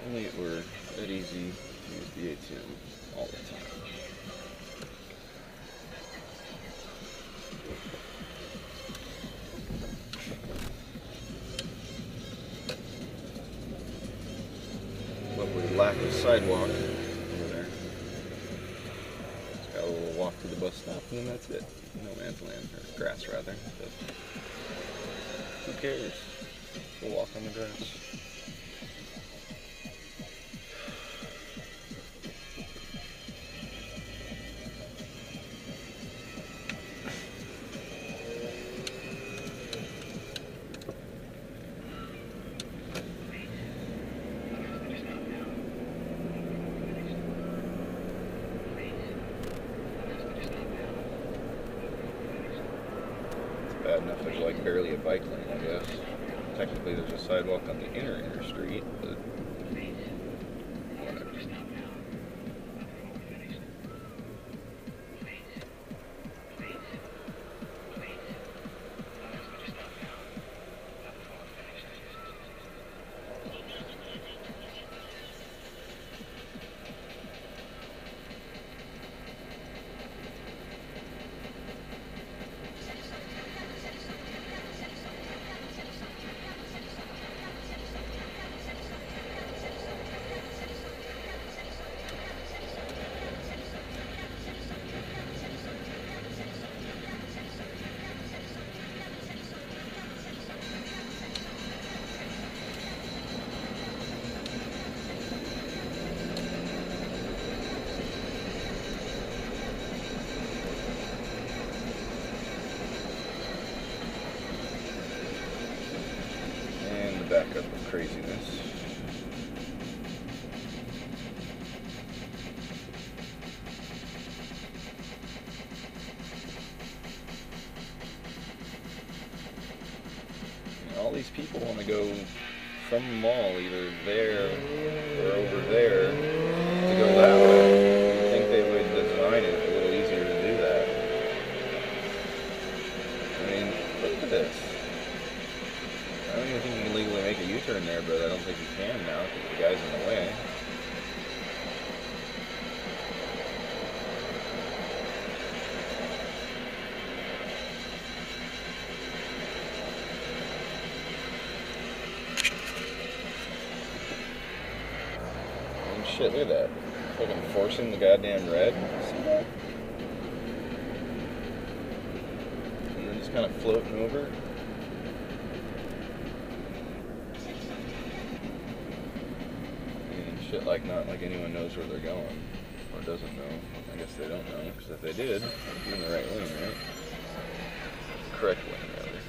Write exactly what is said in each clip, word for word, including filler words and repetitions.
only it were that easy to use the A T M all the time. But we lack a sidewalk over there. Just got a little walk to the bus stop, and then that's it. No man's land, or grass rather. But who cares? We'll walk on the grass. Bad enough there's like barely a bike lane, I guess. Technically there's a sidewalk on the inner inner street, but whatever. Back up of craziness. And all these people want to go from the mall either there or over there to go that way. You'd think they would design it a little easier to do that. I mean, look at this. I don't even think you can legally make a U-turn there, but I don't think you can now because the guy's in the way. And shit, look at that. Fucking forcing the goddamn red. See that? And then just kind of floating over. Shit, like not like anyone knows where they're going, or doesn't know. I guess they don't know, because if they did, they'd be in the right lane, right? The correct lane, rather.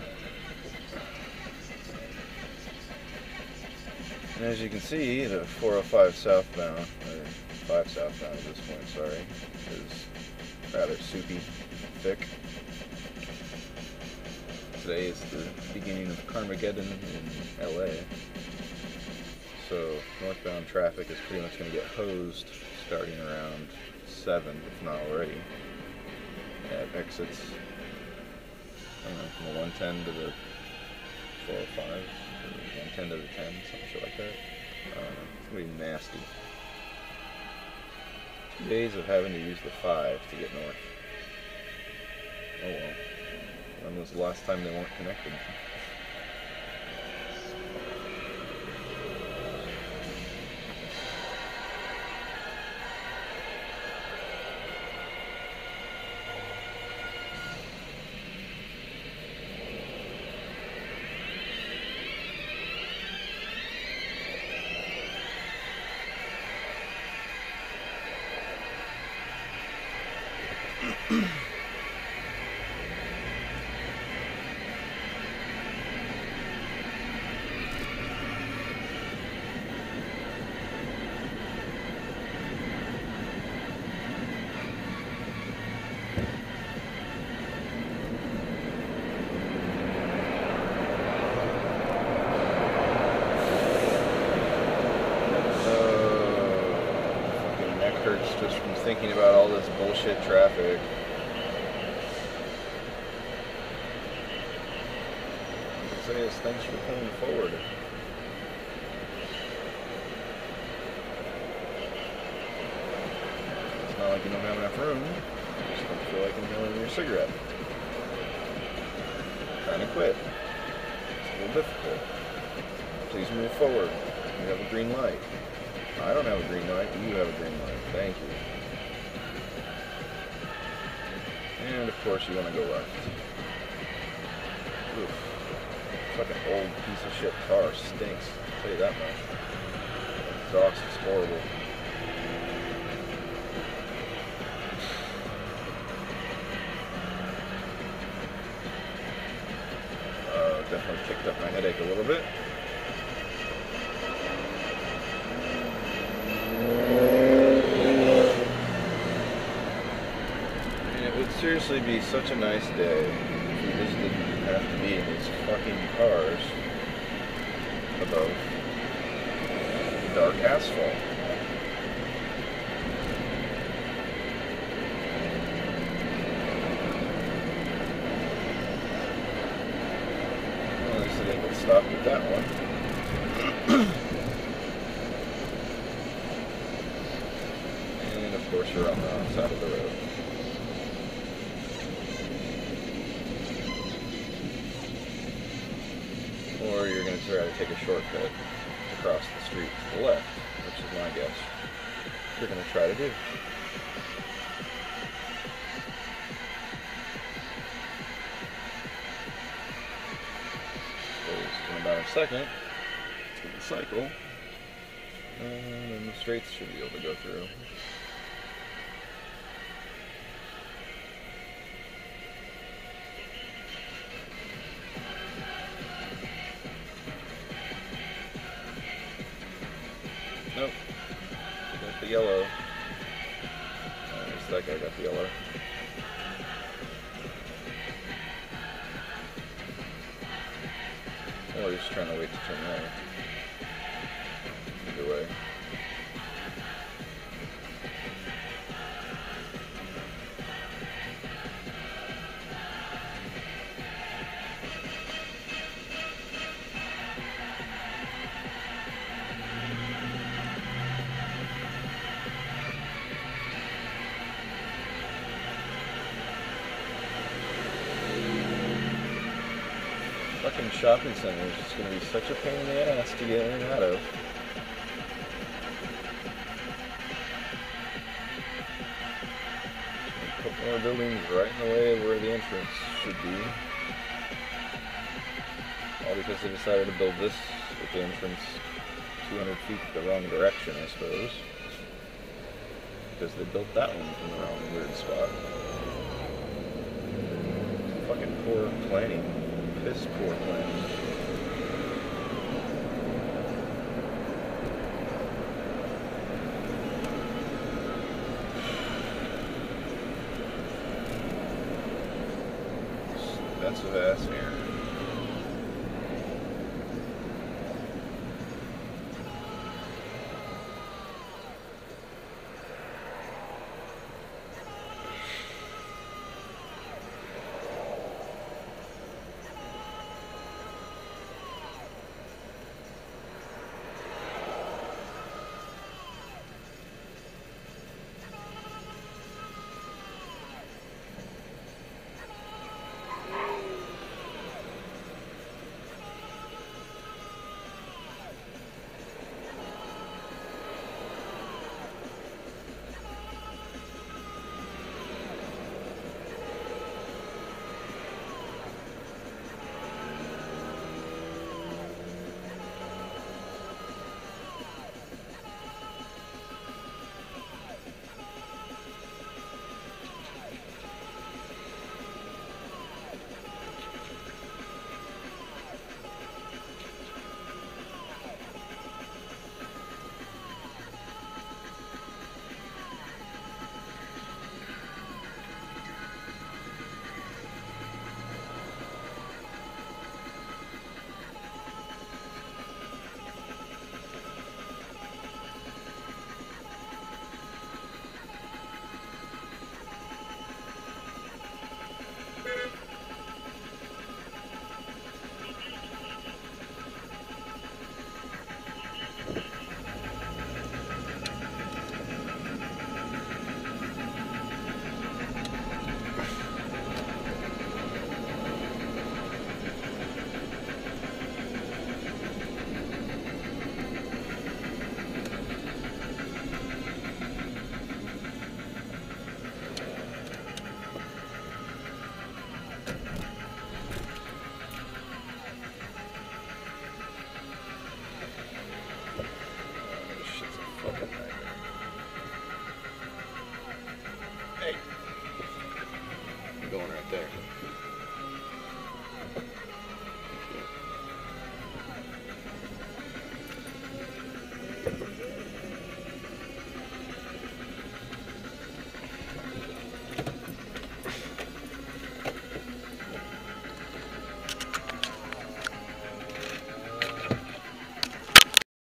And as you can see, the four oh five southbound, or five southbound at this point, sorry, is rather soupy, thick. Today is the beginning of Carmageddon in L A. So northbound traffic is pretty much going to get hosed starting around seven, if not already, at exits, I don't know, from the one ten to the four oh five, or one ten to the ten, some shit like that. Uh, it's going to be nasty. Two days of having to use the five to get north. Oh well. When was the last time they weren't connected? Just from thinking about all this bullshit traffic. Say is thanks for coming forward. like you don't have enough room. You just don't feel like inhaling your cigarette. Trying to quit. It's a little difficult. Please move forward. You have a green light. I don't have a green light. You have a green light. Thank you. And of course you want to go left. Oof. Fucking old piece of shit car stinks. I'll tell you that much. The exhaust is horrible. Uh, definitely kicked up my headache a little bit. And it would seriously be such a nice day if we just didn't have to be in these fucking cars above the dark asphalt. Well, at least I didn't get stopped with that one. And of course you're on the wrong side of the road. Or you're going to try to take a shortcut across the street to the left, which is my guess you're going to try to do. So in about a second, let's get the cycle, and then the straights should be able to go through. Nope. Got the yellow. Oh, there's that guy got the yellow. Or he's just trying to wait to turn right. Either way. Fucking shopping center is just going to be such a pain in the ass to get in and out of. Put more buildings right in the way of where the entrance should be. All because they decided to build this with the entrance two hundred feet the wrong direction, I suppose. Because they built that one from the wrong weird spot. Fucking poor planning. Piss poor planning. That's a vast area.